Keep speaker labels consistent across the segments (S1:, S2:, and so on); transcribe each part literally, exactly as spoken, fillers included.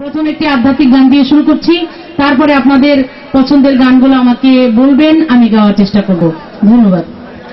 S1: প্রথম একটি আধ্যাত্মিক গান দিয়ে শুরু করছি, তারপরে আপনাদের পছন্দের গানগুলো আমাকে বলবেন, আমি গাওয়ার চেষ্টা করব। ধন্যবাদ।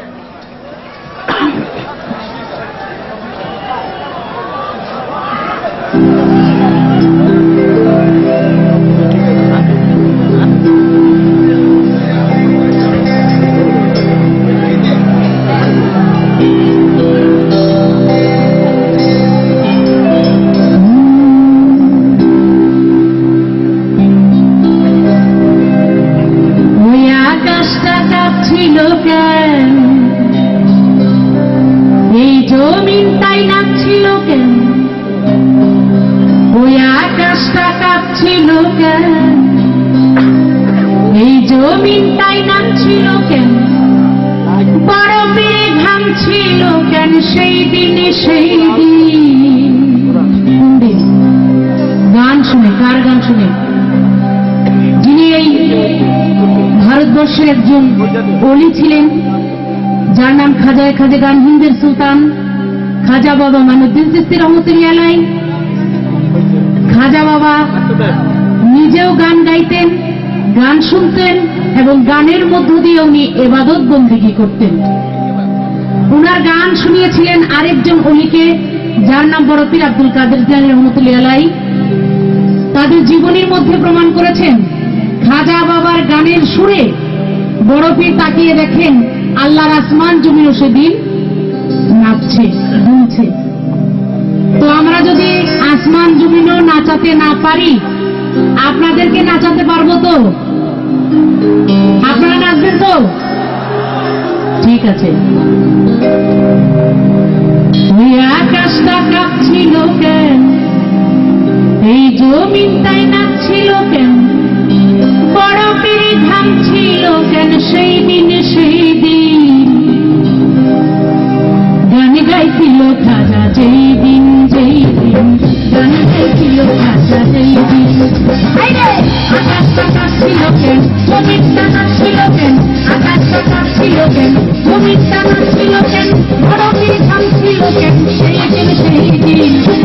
S1: এই জমিন তাই নাচছিল কেন, ওই আকাশটা কাঁপছিল কেন, এই জমিন তাই নাচছিল কেন, বরফে ঘামছিল কেন সেই দিনে সেই দিন। গান শুনে, কার গান শুনে? যিনি এই ভারতবর্ষের একজন অলি ছিলেন, যার নাম খাজায় খাজা হিন্দের সুলতান খাজা বাবা মাইনুদ্দিন চিশতি রহমতুল্লাহ আলাইহ। খাজা বাবা নিজেও গান গাইতেন, গান শুনতেন এবং গানের মধ্য দিয়ে উনি ইবাদত বন্দেগী করতেন। উনার গান শুনিয়েছিলেন আরেকজন অলিকে, যার নাম বড় পীর আব্দুল কাদের জিলানী রহমতুল্লাহ আলাইহ। তাদের জীবনীর মধ্যে প্রমাণ করেছেন খাজা বাবার গানের সুরে বড় পীর তাকিয়ে দেখেন আল্লাহর আসমান জমিনও সেদিন নাচছে, দুলছে। তো আমরা যদি আসমান জমিনও নাচাতে না পারি, আপনাদেরকে নাচাতে পারবো তো? আপনারা নাচবেন তো? ঠিক আছে। ওই আকাশটা কাঁপছিল কেন, এই জমিন তাই নাচছিল কেন, বরফের ঘামছিল কেন সেই দিনে সেই দিন। গান গাইছিল খাজা যেই দিন যেই দিন, গান গাইছিল খাজা যেই দিন। আকাশটা কাঁপছিল কেন, জমিনটা নাচছিল কেন, আকাশটা কাঁপছিল কেন, জমিনটা নাচছিল কেন, বরফের ঘামছিল কেন সেই দিন সেই দিন।